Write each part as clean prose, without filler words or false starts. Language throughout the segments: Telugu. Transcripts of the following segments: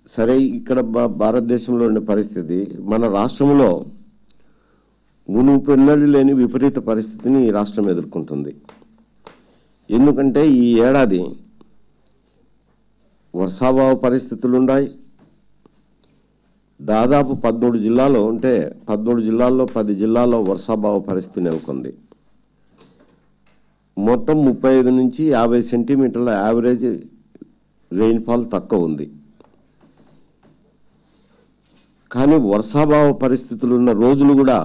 సరే ఇక్కడ భారతదేశంలో ఉన్న పరిస్థితి మన రాష్ట్రంలో మునుపెన్నడూ లేని విపరీత పరిస్థితిని ఈ రాష్ట్రం ఎదుర్కొంటుంది. ఎందుకంటే ఈ ఏడాది వర్షాభావ పరిస్థితులు ఉన్నాయి. దాదాపు 13 జిల్లాలో ఉంటే 13 జిల్లాల్లో 10 జిల్లాల్లో వర్షాభావ పరిస్థితి నెలకొంది. మొత్తం 35 నుంచి 50 సెంటీమీటర్ల యావరేజ్ రెయిన్ఫాల్ తక్కువ ఉంది. కానీ వర్షాభావ పరిస్థితులు ఉన్న రోజులు కూడా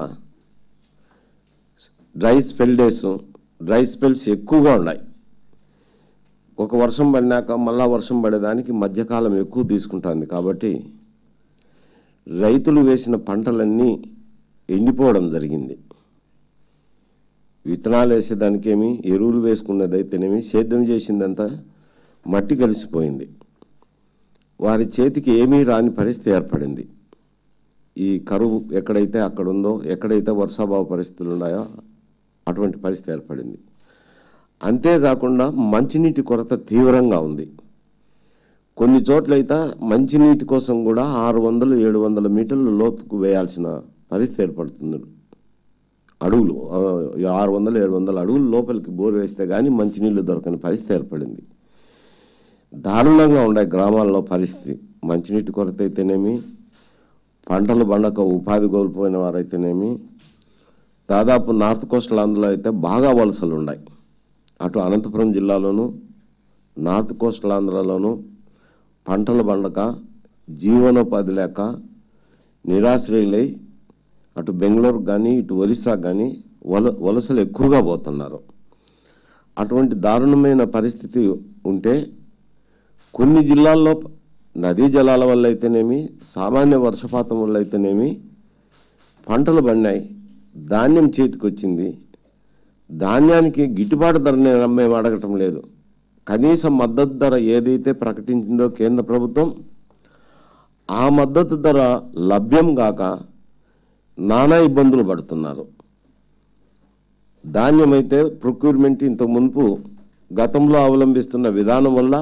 డ్రై స్పెల్స్ ఎక్కువగా ఉన్నాయి. ఒక వర్షం పడినాక మళ్ళా వర్షం పడేదానికి మధ్యకాలం ఎక్కువ తీసుకుంటుంది. కాబట్టి రైతులు వేసిన పంటలన్నీ ఎండిపోవడం జరిగింది. విత్తనాలు వేసేదానికేమి, ఎరువులు వేసుకున్నదైతేనేమి, సేద్యం చేసిందంతా మట్టి కలిసిపోయింది. వారి చేతికి ఏమీ రాని పరిస్థితి ఏర్పడింది. ఈ కరువు ఎక్కడైతే అక్కడ ఉందో, ఎక్కడైతే వర్షాభావ పరిస్థితులు ఉన్నాయో అటువంటి పరిస్థితి ఏర్పడింది. అంతేకాకుండా మంచినీటి కొరత తీవ్రంగా ఉంది. కొన్ని చోట్లయితే మంచినీటి కోసం కూడా 600-700 మీటర్ల లోతుకు వేయాల్సిన పరిస్థితి ఏర్పడుతుంది. అడుగులు 600-700 అడుగులు లోపలికి బోరు వేస్తే కానీ మంచినీళ్లు దొరకని పరిస్థితి ఏర్పడింది. దారుణంగా ఉండే గ్రామాల్లో పరిస్థితి. మంచినీటి కొరత అయితేనేమి, పంటలు పండక ఉపాధి కోల్పోయిన వారైతేనేమి, దాదాపు నార్త్ కోస్టల్ ఆంధ్రలో అయితే బాగా వలసలు ఉన్నాయి. అటు అనంతపురం జిల్లాలోను, నార్త్ కోస్టల్ ఆంధ్రలోను పంటలు పండక జీవనోపాధి లేక నిరాశ్రయులై అటు బెంగళూరు కానీ ఇటు ఒరిస్సా కానీ వలసలు ఎక్కువగా పోతున్నారు. అటువంటి దారుణమైన పరిస్థితి ఉంటే కొన్ని జిల్లాల్లో నదీ జలాల వల్ల అయితేనేమి, సామాన్య వర్షపాతం వల్ల అయితేనేమి పంటలు పండినాయి, ధాన్యం చేతికొచ్చింది. ధాన్యానికి గిట్టుబాటు ధరని మేము అడగటం లేదు. కనీస మద్దతు ధర ఏదైతే ప్రకటించిందో కేంద్ర ప్రభుత్వం, ఆ మద్దతు ధర లభ్యం కాక నానా ఇబ్బందులు పడుతున్నారు. ధాన్యం అయితే ప్రొక్యూర్మెంట్ ఇంతకు మునుపు గతంలో అవలంబిస్తున్న విధానం వల్ల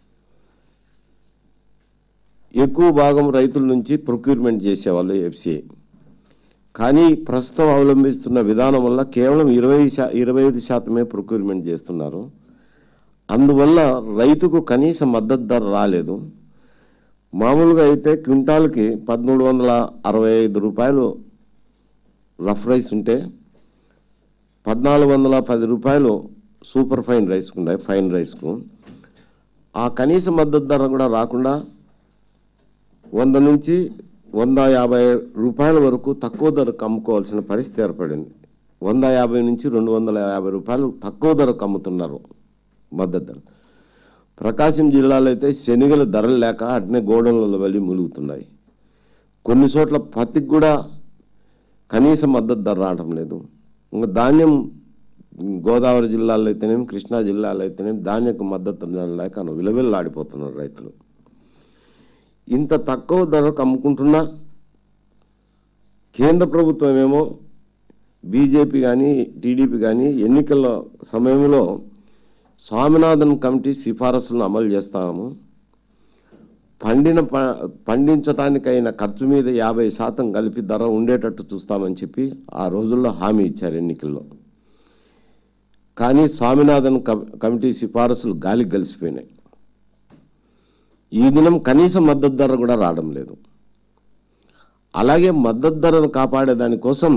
ఎక్కువ భాగం రైతుల నుంచి ప్రొక్యూర్మెంట్ చేసేవాళ్ళు ఎఫ్సిఐ. కానీ ప్రస్తుతం అవలంబిస్తున్న విధానం వల్ల కేవలం 25% ప్రొక్యూర్మెంట్ చేస్తున్నారు. అందువల్ల రైతుకు కనీస మద్దతు ధర రాలేదు. మామూలుగా అయితే క్వింటాల్కి 1365 రూపాయలు రఫ్ రైస్ ఉంటే 1410 రూపాయలు సూపర్ ఫైన్ రైస్కు ఉన్నాయి, ఫైన్ రైస్కు. ఆ కనీస మద్దతు ధర కూడా రాకుండా 100 నుంచి 150 రూపాయల వరకు తక్కువ ధరకు అమ్ముకోవాల్సిన పరిస్థితి ఏర్పడింది. 150 నుంచి 250 రూపాయలు తక్కువ ధరకు అమ్ముతున్నారు మద్దతు ధర. ప్రకాశం జిల్లాలో అయితే శనగల ధరలు లేక అట్నే గోడౌన్లలో వెళ్ళి ములుగుతున్నాయి. కొన్ని చోట్ల పత్తికి కూడా కనీస మద్దతు ధర రావడం లేదు. ఇంకా ధాన్యం గోదావరి జిల్లాలో అయితేనేమి, కృష్ణా జిల్లాలో అయితేనేమి ధాన్యకు మద్దతు ధర లేక విలవిల్లాడిపోతున్నారు రైతులు. ఇంత తక్కువ ధరకు అమ్ముకుంటున్నా కేంద్ర ప్రభుత్వం ఏమో బీజేపీ కానీ టీడీపీ కానీ ఎన్నికల సమయంలో స్వామినాథన్ కమిటీ సిఫారసులను అమలు చేస్తాము, పండించడానికైన ఖర్చు మీద 50% కలిపి ధర ఉండేటట్టు చూస్తామని చెప్పి ఆ రోజుల్లో హామీ ఇచ్చారు ఎన్నికల్లో. కానీ స్వామినాథన్ కమిటీ సిఫారసులు గాలికి కలిసిపోయినాయి. ఈ దినం కనీస మద్దతు ధర కూడా రావడం లేదు. అలాగే మద్దతు ధరను కాపాడేదానికోసం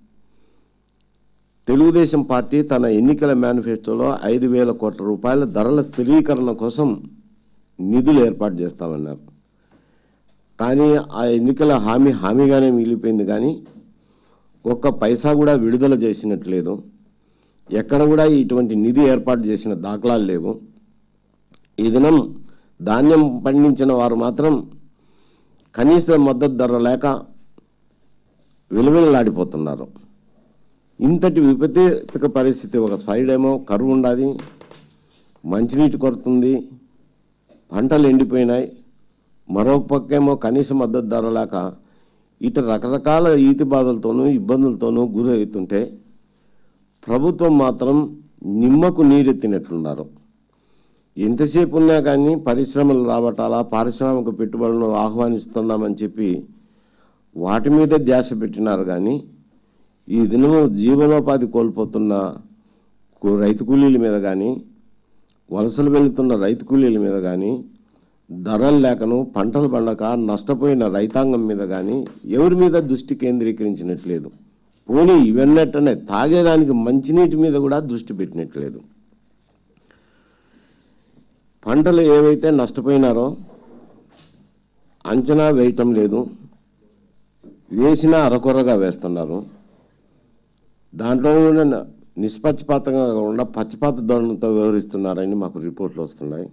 తెలుగుదేశం పార్టీ తన ఎన్నికల మేనిఫెస్టోలో 5,000 కోట్ల రూపాయల ధరల స్థిరీకరణ కోసం నిధులు ఏర్పాటు చేస్తామన్నారు. కానీ ఆ ఎన్నికల హామీగానే మిగిలిపోయింది. కానీ ఒక్క పైసా కూడా విడుదల చేసినట్లేదు. ఎక్కడ కూడా ఇటువంటి నిధి ఏర్పాటు చేసిన దాఖలాలు లేవు. ఈ దినం ధాన్యం పండించిన వారు మాత్రం కనీస మద్దతు ధర లేక విలువలాడిపోతున్నారు. ఇంతటి విపరీత పరిస్థితి. ఒక సైడ్ ఏమో కరువు ఉండాలి, మంచినీటి కొరత ఉంది, పంటలు ఎండిపోయినాయి. మరొక పక్కేమో కనీస మద్దతు ధర లేక ఇటు రకరకాల ఈతి బాధలతోనూ ఇబ్బందులతోనూ గురవుతుంటే ప్రభుత్వం మాత్రం నిమ్మకు నీరెత్తినట్లున్నారు. ఎంతసేపు ఉన్నా కానీ పరిశ్రమలు రాబట్టాలా, పారిశ్రామిక పెట్టుబడులను ఆహ్వానిస్తున్నామని చెప్పి వాటి మీద ధ్యాస పెట్టినారు. కానీ ఈ దినము జీవనోపాధి కోల్పోతున్న రైతు కూలీల మీద కానీ, వలసలు వెళుతున్న రైతు కూలీల మీద కానీ, ధరలు లేకను పంటలు పండక నష్టపోయిన రైతాంగం మీద కానీ ఎవరి మీద దృష్టి కేంద్రీకరించినట్లేదు. పోనీ ఇవన్నట్టనే తాగేదానికి మంచినీటి మీద కూడా దృష్టి పెట్టినట్లేదు. పంటలు ఏవైతే నష్టపోయినారో అంచనా వేయటం లేదు, వేసినా అరకొరగా వేస్తున్నారు. దాంట్లో నిష్పక్షపాతంగా కాకుండా పక్షపాత ధోరణితో వ్యవహరిస్తున్నారని మాకు రిపోర్ట్లు వస్తున్నాయి.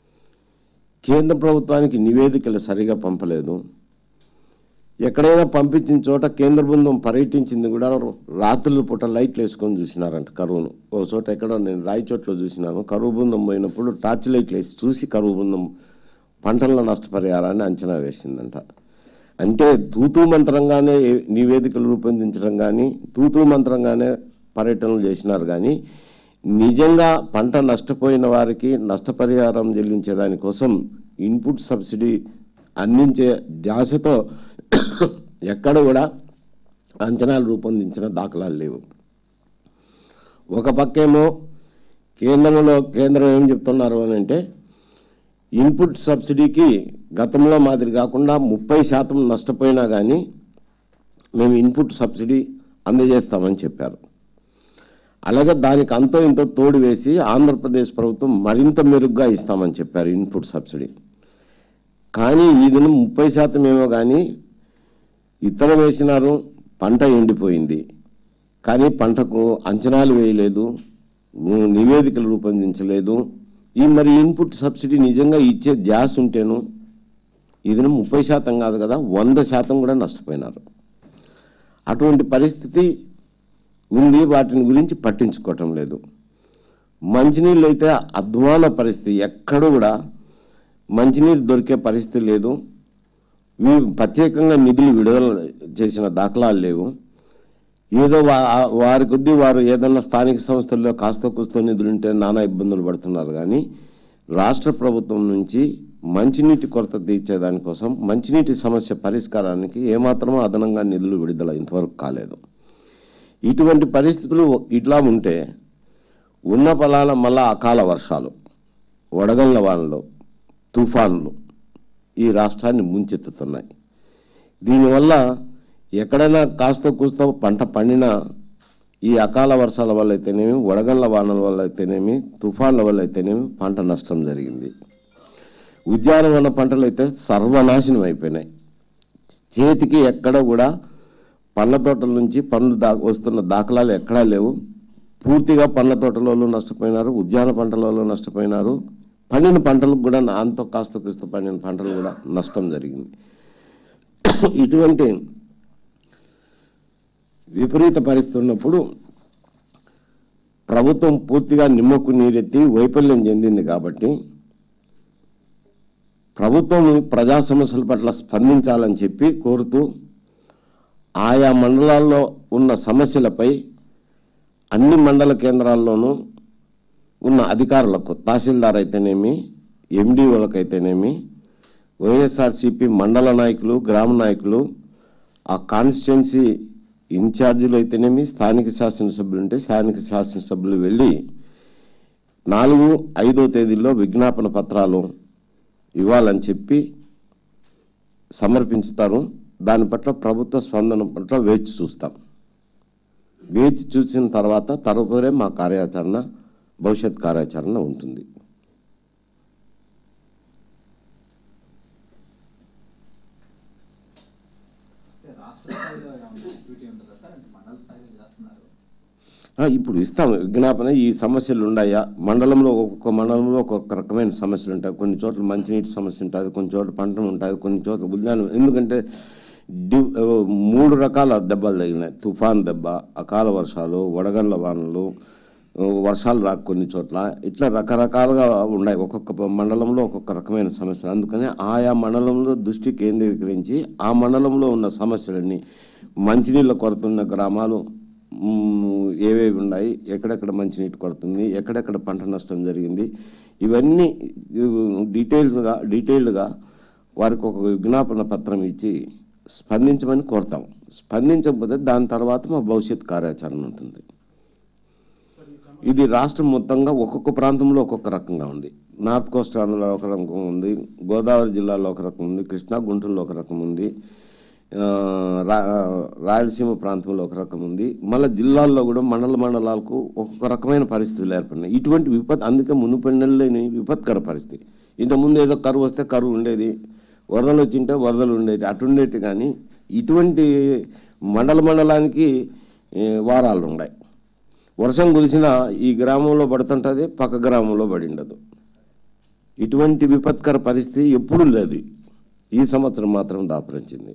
కేంద్ర ప్రభుత్వానికి నివేదికలు సరిగా పంపలేదు. ఎక్కడైనా పంపించిన చోట కేంద్ర బృందం పర్యటించింది కూడా రాత్రుల పూట లైట్లు వేసుకొని చూసినారంట కరువును. ఓ చోట ఎక్కడో నేను రాయచోట్లో చూసినాను, కరువు బృందం పోయినప్పుడు టార్చ్ లైట్లు వేసి చూసి కరువు బృందం పంటల నష్టపరిహారాన్ని అంచనా వేసిందంట. అంటే తూతూ మంత్రంగానే నివేదికలు రూపొందించడం కానీ, తూతూ మంత్రంగానే పర్యటనలు చేసినారు. కానీ నిజంగా పంట నష్టపోయిన వారికి నష్టపరిహారం చెల్లించే దానికోసం ఇన్పుట్ సబ్సిడీ అందించే ధ్యాసతో ఎక్కడ కూడా అంచనాలు రూపొందించిన దాఖలాలు లేవు. ఒక పక్కేమో కేంద్రం ఏం చెప్తున్నారు అని అంటే, ఇన్పుట్ సబ్సిడీకి గతంలో మాదిరి కాకుండా 30% నష్టపోయినా కానీ మేము ఇన్పుట్ సబ్సిడీ అందజేస్తామని చెప్పారు. అలాగే దానికి అంతో ఇంతో తోడు వేసి ఆంధ్రప్రదేశ్ ప్రభుత్వం మరింత మెరుగ్గా ఇస్తామని చెప్పారు ఇన్పుట్ సబ్సిడీ. కానీ ఈ దినం 30% ఏమో కానీ ఇతరం వేసినారు, పంట ఎండిపోయింది. కానీ పంటకు అంచనాలు వేయలేదు, నివేదికలు రూపొందించలేదు. ఈ మరి ఇన్పుట్ సబ్సిడీ నిజంగా ఇచ్చే ధ్యాస ఉంటేను ఈ దినం 30% కాదు కదా, 100% కూడా నష్టపోయినారు. అటువంటి పరిస్థితి ఉంది, వాటిని గురించి పట్టించుకోవటం లేదు. మంచినీళ్ళు అయితే అధ్వాన పరిస్థితి, ఎక్కడూ కూడా మంచినీరు దొరికే పరిస్థితి లేదు. ప్రత్యేకంగా నిధులు విడుదల చేసిన దాఖలాలు లేవు. ఏదో వారి కొద్దీ వారు ఏదన్నా స్థానిక సంస్థల్లో కాస్త కూస్తో నిధులుంటే నానా ఇబ్బందులు పడుతున్నారు. కానీ రాష్ట్ర ప్రభుత్వం నుంచి మంచినీటి కొరత తీర్చేదానికోసం, మంచినీటి సమస్య పరిష్కారానికి ఏమాత్రమో అదనంగా నిధులు విడుదల ఇంతవరకు కాలేదు. ఇటువంటి పరిస్థితులు ఇట్లా ఉంటే ఉన్న పొలాల మళ్ళా అకాల వర్షాలు, వడగళ్ల వానలు, తుఫాన్లు ఈ రాష్ట్రాన్ని ముంచెత్తుతున్నాయి. దీనివల్ల ఎక్కడైనా కాస్త కూస్తో పంట పండినా ఈ అకాల వర్షాల వల్ల అయితేనేమి, వడగళ్ల వానల వల్ల అయితేనేమి, తుఫాన్ల వల్ల అయితేనేమి పంట నష్టం జరిగింది. ఉద్యానవన పంటలు అయితే సర్వనాశనం అయిపోయినాయి. చేతికి ఎక్కడ కూడా పండ్ల తోటల నుంచి పండ్లు వస్తున్న దాఖలాలు ఎక్కడా లేవు. పూర్తిగా పండ్ల తోటలలో నష్టపోయినారు, ఉద్యాన పంటలలో నష్టపోయినారు. పండిన పంటలకు కూడా అంత కాస్త కూస్త పండిన పంటలు కూడా నష్టం జరిగింది. ఇటువంటి విపరీత పరిస్థితి ఉన్నప్పుడు ప్రభుత్వం పూర్తిగా నిమ్మకు నీరెత్తి వైఫల్యం చెందింది. కాబట్టి ప్రభుత్వం ప్రజా సమస్యల పట్ల స్పందించాలని చెప్పి కోరుతూ ఆయా మండలాల్లో ఉన్న సమస్యలపై అన్ని మండల కేంద్రాల్లోనూ ఉన్న అధికారులకు, తహసీల్దార్ అయితేనేమి, ఎండిఓలకైతేనేమి, వైఎస్ఆర్సీపీ మండల నాయకులు, గ్రామ నాయకులు, ఆ కాన్స్టిట్యున్సీ ఇన్ఛార్జీలు అయితేనేమి, స్థానిక శాసనసభ్యులు ఉంటే స్థానిక శాసనసభ్యులు వెళ్ళి 4, 5వ తేదీల్లో విజ్ఞాపన పత్రాలు ఇవ్వాలని చెప్పి సమర్పించుతారు. దాని పట్ల ప్రభుత్వ స్పందన పట్ల వేచి చూస్తాం. వేచి చూసిన తర్వాత తదుపరి మా కార్యాచరణ, భవిష్యత్ కార్యాచరణ ఉంటుంది. ఇప్పుడు ఇస్తాం విజ్ఞాపన. ఈ సమస్యలు ఉన్నాయా మండలంలో, ఒక్కొక్క మండలంలో ఒక్కొక్క రకమైన సమస్యలు ఉంటాయి. కొన్ని చోట్ల మంచినీటి సమస్య ఉంటుంది, కొన్ని చోట్ల పంట ఉంటుంది, కొన్ని చోట్ల ఉద్యానం. ఎందుకంటే 3 రకాల దెబ్బలు తగిలినాయి. తుఫాన్ దెబ్బ, అకాల వర్షాలు, వడగళ్ల వానలు, వర్షాలు రాక కొన్ని చోట్ల, ఇట్లా రకరకాలుగా ఉన్నాయి. ఒక్కొక్క మండలంలో ఒక్కొక్క రకమైన సమస్యలు. అందుకని ఆయా మండలంలో దృష్టి కేంద్రీకరించి ఆ మండలంలో ఉన్న సమస్యలన్నీ, మంచినీళ్ళ కొరత ఉన్న గ్రామాలు ఏవేవి ఉన్నాయి, ఎక్కడెక్కడ మంచినీటి కొరత ఉంది, ఎక్కడెక్కడ పంట నష్టం జరిగింది, ఇవన్నీ డీటెయిల్డ్గా వారికి ఒక విజ్ఞాపన పత్రం ఇచ్చి స్పందించమని కోరుతాం. స్పందించకపోతే దాని తర్వాత మా భవిష్యత్ కార్యాచరణ ఉంటుంది. ఇది రాష్ట్రం మొత్తంగా ఒక్కొక్క ప్రాంతంలో ఒక్కొక్క రకంగా ఉంది. నార్త్ కోస్టాలో ఒక రకం ఉంది, గోదావరి జిల్లాలో ఒక రకం ఉంది, కృష్ణా గుంటూరులో ఒక రకం ఉంది, రాయలసీమ ప్రాంతంలో ఒక రకం ఉంది. మళ్ళీ జిల్లాల్లో కూడా మండలాలకు ఒక్కొక్క రకమైన పరిస్థితులు ఏర్పడినాయి. ఇటువంటి అందుకే మునుపెన్నెల్లేని విపత్కర పరిస్థితి. ఇంతకుముందు ఏదో కరువు వస్తే కరువు ఉండేది, వరదలు వచ్చింటే వరదలు ఉండేది, అటుండేటి. కానీ ఇటువంటి మండలానికి వారాలు ఉన్నాయి. వర్షం కురిసినా ఈ గ్రామంలో పడుతుంటుంది, పక్క గ్రామంలో పడి ఉండదు. ఇటువంటి విపత్కర పరిస్థితి ఎప్పుడూ లేదు. ఈ సంవత్సరం మాత్రం దాపురించింది.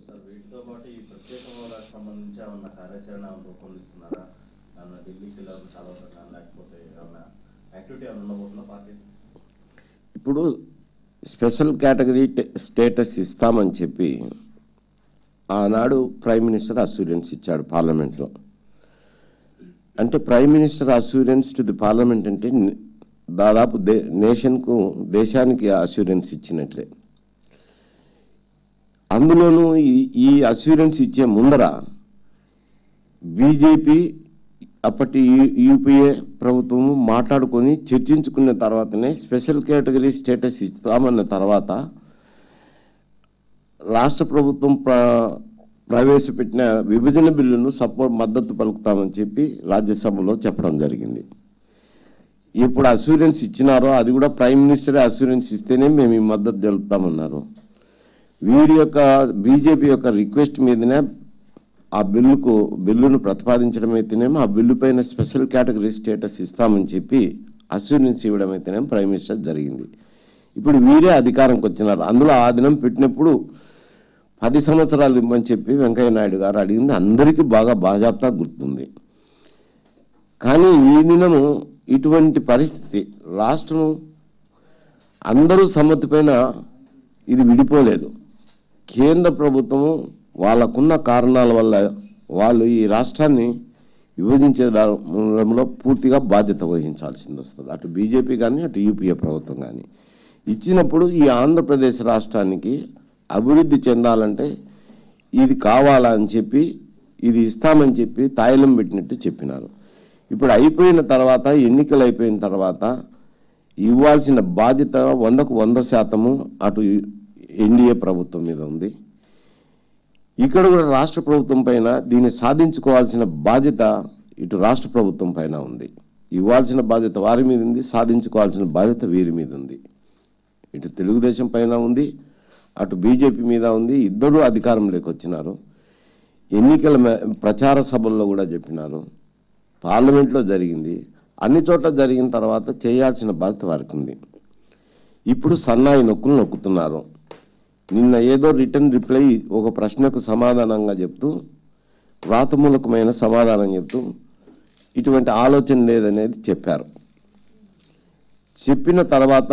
ఇప్పుడు స్పెషల్ కేటగిరీ స్టేటస్ ఇస్తామని చెప్పి ఆనాడు ప్రైమ్ మినిస్టర్ అష్యూరెన్స్ ఇచ్చాడు పార్లమెంట్లో. అంటే prime minister assurance to the parliament అంటే దాదాపు దేశానికి అష్యూరెన్స్ ఇచ్చినట్లే. అందులోనూ ఈ అష్యూరెన్స్ ఇచ్చే ముందర బీజేపీ అప్పటి యూపీఏ ప్రభుత్వం మాట్లాడుకొని చర్చించుకున్న తర్వాతనే స్పెషల్ కేటగిరీ స్టేటస్ ఇస్తామన్న తర్వాత రాష్ట్ర ప్రభుత్వం ప్రవేశపెట్టిన విభజన బిల్లును మద్దతు పలుకుతామని చెప్పి రాజ్యసభలో చెప్పడం జరిగింది. ఇప్పుడు అష్యూరెన్స్ ఇచ్చినారో అది కూడా ప్రైమ్ మినిస్టరే అష్యూరెన్స్ ఇస్తేనే మేము ఈ మద్దతు తెలుపుతామన్నారు. వీరి యొక్క బీజేపీ యొక్క రిక్వెస్ట్ మీదనే ఆ బిల్లును ప్రతిపాదించడం అయితేనేమో ఆ బిల్లు పైన స్పెషల్ కేటగిరీ స్టేటస్ ఇస్తామని చెప్పి అష్యూరెన్స్ ఇవ్వడం అయితేనేమో ప్రైమ్ మినిస్టర్ జరిగింది. ఇప్పుడు వీరే అధికారంకి వచ్చినారు. అందులో ఆ దినం పెట్టినప్పుడు 10 సంవత్సరాలు ఇవ్వమని చెప్పి వెంకయ్య నాయుడు గారు అడిగింది అందరికీ బాగా బాజాప్తా గుర్తుంది. కానీ ఈ దినము ఇటువంటి పరిస్థితి రాష్ట్రం అందరూ సమ్మతి పైన ఇది విడిపోలేదు. కేంద్ర ప్రభుత్వము వాళ్ళకున్న కారణాల వల్ల వాళ్ళు ఈ రాష్ట్రాన్ని విభజించడంలో పూర్తిగా బాధ్యత వహించాల్సింది వస్తుంది. అటు బీజేపీ కానీ అటు యూపీఏ ప్రభుత్వం కానీ ఇచ్చినప్పుడు ఈ ఆంధ్రప్రదేశ్ రాష్ట్రానికి అభివృద్ధి చెందాలంటే ఇది కావాలని చెప్పి ఇది ఇస్తామని చెప్పి తాయిలం పెట్టినట్టు చెప్పినారు. ఇప్పుడు అయిపోయిన తర్వాత ఎన్నికలు అయిపోయిన తర్వాత ఇవ్వాల్సిన బాధ్యత 100కు 100% అటు ఎన్డీఏ ప్రభుత్వం మీద ఉంది. ఇక్కడ కూడా రాష్ట్ర ప్రభుత్వం పైన దీన్ని సాధించుకోవాల్సిన బాధ్యత ఇటు రాష్ట్ర ప్రభుత్వం పైన ఉంది. ఇవ్వాల్సిన బాధ్యత వారి మీద ఉంది, సాధించుకోవాల్సిన బాధ్యత వీరి మీద ఉంది. ఇటు తెలుగుదేశం పైన ఉంది, అటు బీజేపీ మీద ఉంది. ఇద్దరూ అధికారంలోకి వచ్చినారు. ఎన్నికల ప్రచార సభల్లో కూడా చెప్పినారు, పార్లమెంట్లో జరిగింది, అన్ని చోట్ల జరిగిన తర్వాత చేయాల్సిన బాధ్యత వారికి ఉంది. ఇప్పుడు సన్నాయి నొక్కులు నొక్కుతున్నారు. నిన్న ఏదో రిటర్న్ రిప్లై ఒక ప్రశ్నకు సమాధానంగా చెప్తూ వ్రాతమూలకమైన సమాధానం చెప్తూ ఇటువంటి ఆలోచన లేదనేది చెప్పారు. చెప్పిన తర్వాత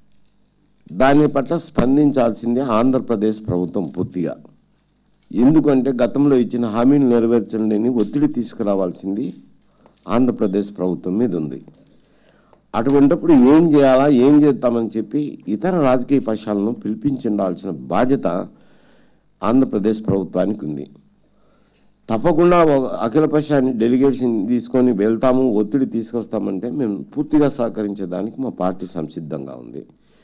దాని పట్ల స్పందించాల్సిందే ఆంధ్రప్రదేశ్ ప్రభుత్వం పూర్తిగా. ఎందుకంటే గతంలో ఇచ్చిన హామీలు నెరవేర్చలేని ఒత్తిడి తీసుకురావాల్సింది ఆంధ్రప్రదేశ్ ప్రభుత్వం మీద ఉంది. అటువంటిప్పుడు ఏం చేయాలా, ఏం చేద్దామని చెప్పి ఇతర రాజకీయ పక్షాలను పిలిపించాల్సిన బాధ్యత ఆంధ్రప్రదేశ్ ప్రభుత్వానికి ఉంది. తప్పకుండా అఖిలపక్షాన్ని డెలిగేషన్ తీసుకొని వెళ్తాము, ఒత్తిడి తీసుకొస్తామంటే మేము పూర్తిగా సహకరించేదానికి మా పార్టీ సంసిద్ధంగా ఉంది.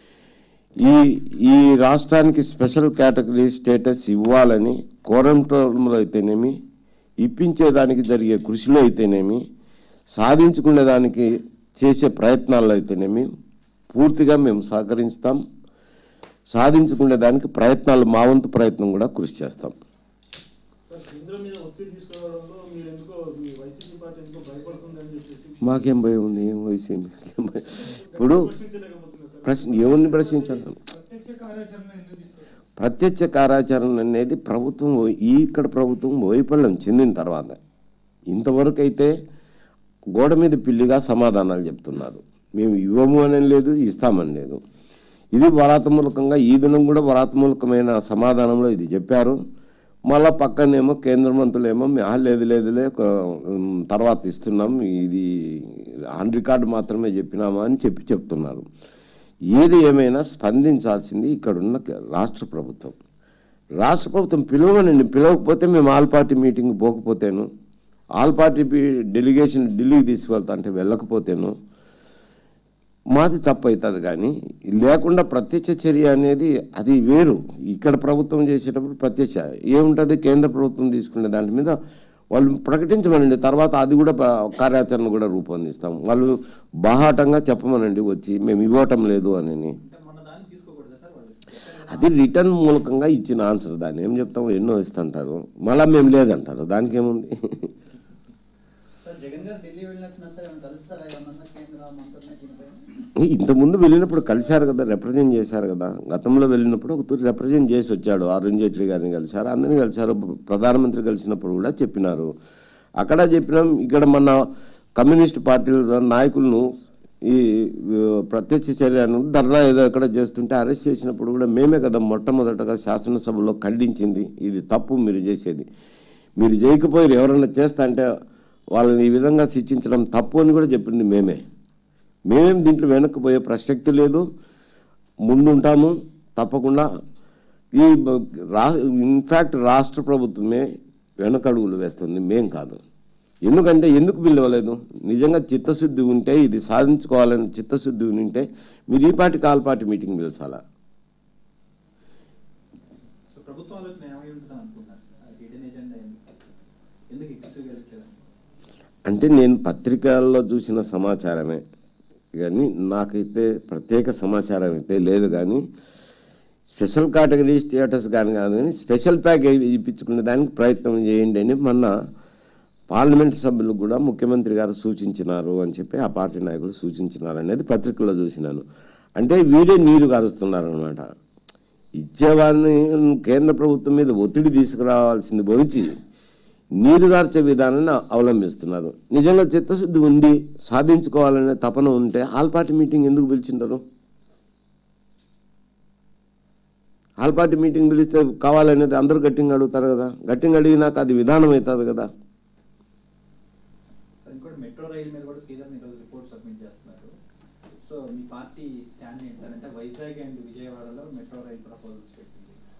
ఈ రాష్ట్రానికి స్పెషల్ కేటగిరీ స్టేటస్ ఇవ్వాలని కోరంలో అయితేనేమి, ఇప్పించేదానికి జరిగే కృషిలో అయితేనేమి, సాధించుకునేదానికి చేసే ప్రయత్నాల్లో అయితేనేమి పూర్తిగా మేము సహకరిస్తాం. సాధించుకునేదానికి ప్రయత్నాలు మా వంతు ప్రయత్నం కూడా కృషి చేస్తాం. మాకేం భయం ఉంది? ఏం వైసీపీ ఇప్పుడు ఎవరిని ప్రశ్నించాలి? ప్రత్యక్ష కార్యాచరణ అనేది ప్రభుత్వం ఇక్కడ ప్రభుత్వం వైఫల్యం చెందిన తర్వాత ఇంతవరకు అయితే గోడ మీద పిల్లిగా సమాధానాలు చెప్తున్నారు. మేము ఇవ్వము అని లేదు, ఇస్తామని లేదు. ఇది వరాతమూలకంగా ఈ దినం కూడా వరాతమూలకమైన సమాధానంలో ఇది చెప్పారు. మళ్ళా పక్కనేమో కేంద్ర మంత్రులేమో లేదులే తర్వాత ఇస్తున్నాం, ఇది ఆన్ రికార్డు మాత్రమే చెప్పినామా అని చెప్తున్నారు. ఏది ఏమైనా స్పందించాల్సింది ఇక్కడున్న రాష్ట్ర ప్రభుత్వం. రాష్ట్ర ప్రభుత్వం పిలవనండి, పిలవకపోతే మేము ఆల్ పార్టీ మీటింగ్ పోకపోతేను, ఆల్ పార్టీ డెలిగేషన్ ఢిల్లీకి తీసుకువెళ్తా అంటే వెళ్ళకపోతేను మాది తప్పు అవుతుంది. కానీ లేకుండా ప్రత్యక్ష చర్య అనేది అది వేరు. ఇక్కడ ప్రభుత్వం చేసేటప్పుడు ప్రత్యక్ష ఏముంటుంది, కేంద్ర ప్రభుత్వం తీసుకునే దాని మీద వాళ్ళు ప్రకటించమనండి, తర్వాత అది కూడా కార్యాచరణ కూడా రూపొందిస్తాం. వాళ్ళు బాహాటంగా చెప్పమనండి వచ్చి మేము ఇవ్వటం లేదు అని. అది రిటర్న్ మూలకంగా ఇచ్చిన ఆన్సర్. దాన్ని ఏం చెప్తాము, ఎన్నో ఇస్తుంటారు, మళ్ళీ మేము లేదంటారు, దానికి ఏముంది. ఇంతకుముందు వెళ్ళినప్పుడు కలిశారు కదా, రిప్రజెంట్ చేశారు కదా. గతంలో వెళ్ళినప్పుడు ఒక తూరి రిప్రజెంట్ చేసి వచ్చాడు. అరుణ్ జైట్లీ గారిని కలిశారు, అందరినీ కలిశారు. ప్రధానమంత్రి కలిసినప్పుడు కూడా చెప్పినారు. అక్కడ చెప్పినాం. ఇక్కడ మన కమ్యూనిస్ట్ పార్టీల నాయకులను ఈ ప్రత్యక్ష చర్యను ధర్నా ఏదో ఎక్కడ చేస్తుంటే అరెస్ట్ చేసినప్పుడు కూడా మేమే కదా మొట్టమొదటగా శాసనసభలో ఖండించింది. ఇది తప్పు మీరు చేసేది, మీరు చేయకపోయారు, ఎవరైనా చేస్తా అంటే వాళ్ళని ఈ విధంగా శిక్షించడం తప్పు అని కూడా చెప్పింది మేమే. మేమేం దీంట్లో వెనక్కిపోయే ప్రసక్తి లేదు, ముందుంటాము తప్పకుండా. ఈ ఇన్ఫ్యాక్ట్ రాష్ట్ర ప్రభుత్వమే వెనకడుగులు వేస్తుంది, మేం కాదు. ఎందుకంటే ఎందుకు పిలవలేదు, నిజంగా చిత్తశుద్ధి ఉంటే ఇది సాధించుకోవాలని చిత్తశుద్ధి ఉంటే మీరు ఈ పార్టీకి ఆల్ పార్టీ మీటింగ్ పిలిచాలా. అంటే నేను పత్రికల్లో చూసిన సమాచారమే కానీ నాకైతే ప్రత్యేక సమాచారం అయితే లేదు. కానీ స్పెషల్ కేటగిరీ స్టేటస్ కానీ కాదు, కానీ స్పెషల్ ప్యాకేజ్ ఇప్పించుకునే దానికి ప్రయత్నం చేయండి అని మొన్న పార్లమెంట్ సభ్యులు కూడా ముఖ్యమంత్రి గారు సూచించినారు అని చెప్పి ఆ పార్టీ నాయకులు సూచించినారు అనేది పత్రికల్లో చూసినాను. అంటే వీరే నీరు కారుస్తున్నారు అనమాట. ఇచ్చేవాడిని కేంద్ర ప్రభుత్వం మీద ఒత్తిడి తీసుకురావాల్సింది పోయి నీరుగార్చే విధానాన్ని అవలంబిస్తున్నారు. నిజంగా చిత్తశుద్ధి ఉండి సాధించుకోవాలనే తపన ఉంటే ఆల్ పార్టీ మీటింగ్ ఎందుకు పిలిచింటారు? ఆల్ పార్టీ మీటింగ్ పిలిస్తే కావాలనేది అందరూ గట్టిగా అడుగుతారు కదా. గట్టిగా అడిగినాక అది విధానం అవుతుంది కదా. మెట్రో రైలు మీద కూడా శ్రీధర్ ఈరోజు రిపోర్ట్ సబ్మిట్ చేస్తున్నారు. సో మీ పార్టీ స్టాండ్ ఏంటి సార్? అంటే వైజాగ్ అండ్ విజయవాడలో మెట్రో రైలు ప్రపోజల్స్ పెట్టింది.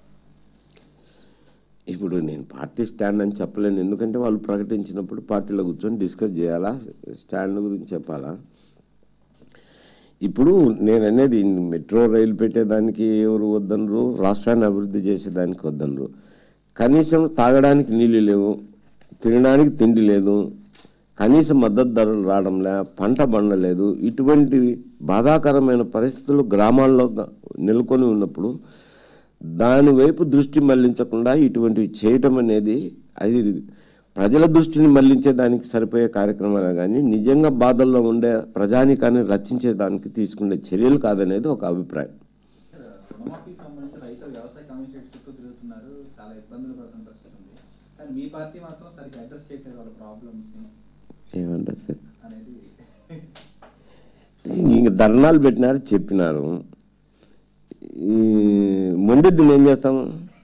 ఇప్పుడు నేను పార్టీ స్టాండ్ అని చెప్పలేను, ఎందుకంటే వాళ్ళు ప్రకటించినప్పుడు పార్టీలో కూర్చొని డిస్కస్ చేయాలా, స్టాండ్ గురించి చెప్పాలా. ఇప్పుడు నేను అనేది మెట్రో రైలు పెట్టేదానికి ఎవరు వద్దనరు, రాష్ట్రాన్ని అభివృద్ధి చేసేదానికి వద్దనరు. కనీసం తాగడానికి నీళ్లు లేవు, తినడానికి తిండి లేదు, కనీస మద్దతు ధరలు రావడంలే, పంట పండలేదు. ఇటువంటి బాధాకరమైన పరిస్థితులు గ్రామాల్లో నెలకొని ఉన్నప్పుడు దాని వైపు దృష్టి మళ్లించకుండా ఇటువంటివి చేయటం అనేది అది ప్రజల దృష్టిని మళ్లించేదానికి సరిపోయే కార్యక్రమాలు కానీ నిజంగా బాధల్లో ఉండే ప్రజానికాన్ని రక్షించేదానికి తీసుకునే చర్యలు కాదనేది ఒక అభిప్రాయం. రుణమాఫీకి సంబంధించి రైతులు వ్యవసాయ కమిషన్ చుట్టూ తిరుగుతున్నారు, చాలా ఇబ్బందులు పడుతున్న పరిస్థితి ఉంది. కానీ మీ పార్టీ మాత్రం సరిగ్గా అడ్రస్ చేయట్లేదు వాళ్ళ ప్రాబ్లమ్స్ ని. ఏమంటారు అనేది ఇంక ధర్నాలు పెట్టినారు, చెప్పినారు. ఈ మొండిద్దులు ఏం చేస్తాము?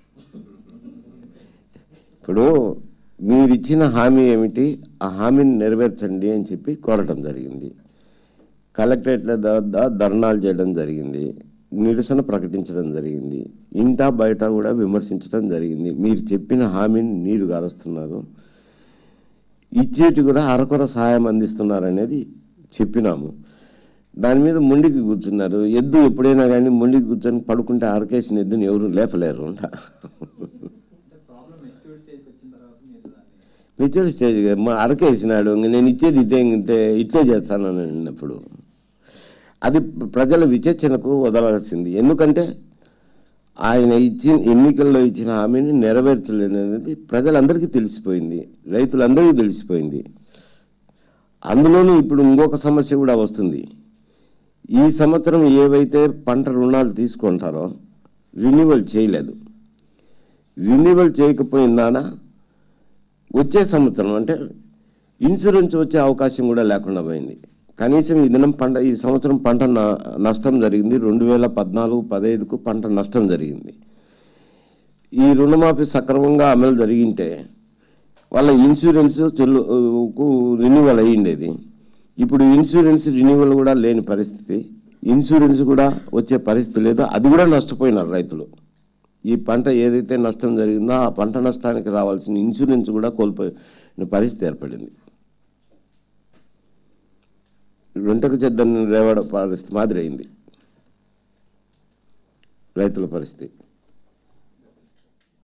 ఇప్పుడు మీరిచ్చిన హామీ ఏమిటి, ఆ హామీని నెరవేర్చండి అని చెప్పి కోరటం జరిగింది. కలెక్టరేట్ల ధర్నాలు చేయడం జరిగింది, నిరసన ప్రకటించడం జరిగింది, ఇంటా బయట కూడా విమర్శించడం జరిగింది. మీరు చెప్పిన హామీని నీరు గారుస్తున్నారు, ఇచ్చేటి కూడా అరకొర సహాయం అందిస్తున్నారు అనేది చెప్పినాము. దాని మీద మొండికి కూర్చున్నారు. ఎద్దు ఎప్పుడైనా కానీ మొండికి కూర్చొని పడుకుంటే అరకేసిన ఎద్దుని ఎవరు లేపలేరు. మెచ్యూర్ స్టేజ్ అరకేసినాడు, నేను ఇచ్చేది ఇట్లే చేస్తానని అన్నప్పుడు అది ప్రజల విచక్షణకు వదలాల్సింది. ఎందుకంటే ఆయన ఎన్నికల్లో ఇచ్చిన హామీని నెరవేర్చలేనది ప్రజలందరికీ తెలిసిపోయింది, రైతులందరికీ తెలిసిపోయింది. అందులోనూ ఇప్పుడు ఇంకొక సమస్య కూడా వస్తుంది. ఈ సంవత్సరం ఏవైతే పంట రుణాలు తీసుకుంటారో రిన్యూవల్ చేయలేదు. రిన్యూవల్ చేయకపోయిందానా వచ్చే సంవత్సరం అంటే ఇన్సూరెన్స్ వచ్చే అవకాశం కూడా లేకుండా పోయింది. కనీసం ఈ సంవత్సరం పంట నష్టం జరిగింది. 2014-15కు పంట నష్టం జరిగింది. ఈ రుణమాఫీ సక్రమంగా అమలు జరిగింటే వాళ్ళ ఇన్సూరెన్స్ రిన్యూవల్ అయ్యిండేది. ఇప్పుడు ఇన్సూరెన్స్ రిన్యూవల్ కూడా లేని పరిస్థితి. ఇన్సూరెన్స్ కూడా వచ్చే పరిస్థితి లేదు, అది కూడా నష్టపోయినారు రైతులు. ఈ పంట ఏదైతే నష్టం జరిగిందో ఆ పంట నష్టానికి రావాల్సిన ఇన్సూరెన్స్ కూడా కోల్పోయిన పరిస్థితి ఏర్పడింది. వెంటకు చెద్దని లేవడ పరిస్థితి మాదిరి అయింది రైతుల పరిస్థితి.